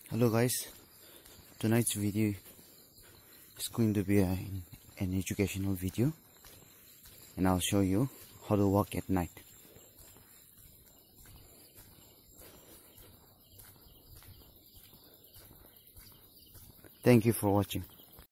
Hello guys, tonight's video is going to be an educational video, and I'll show you how to walk at night. Thank you for watching.